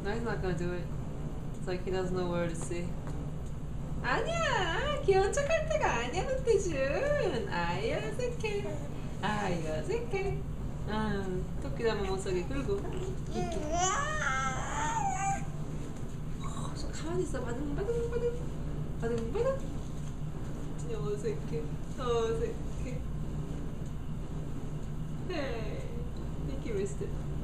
No, he's not gonna do it. It's like he doesn't know where to see. 아니야, 귀여운 척할 때가 아니야, 노태준. 아이 어색해. 아이 어색해. 토끼도 한번 못속에 긁고. 좀 가만히 있어. 바둥바둥. 진짜 어색해. 어색해. Hey, Pinky wrist it.